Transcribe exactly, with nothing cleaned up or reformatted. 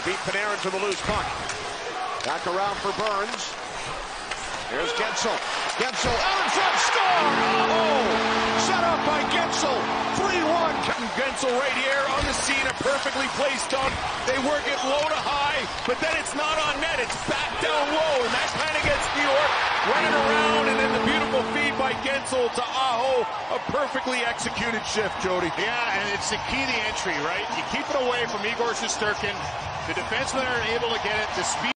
Beat Panarin to the loose puck. Back around for Burns. Here's Gensel. Gensel out in front, score! Oh! Set up by Gensel. three one. Gensel right here on the scene, a perfectly placed dunk. They work it low to high, but then it's not on net. It's back down low, and that kind of gets New York running around, and then the beautiful feed by Gensel to Aho. A perfectly executed shift, Jody. Yeah, and it's the key to entry, right? You keep it away from Igor Shesterkin. The defensemen are able to get it. The speed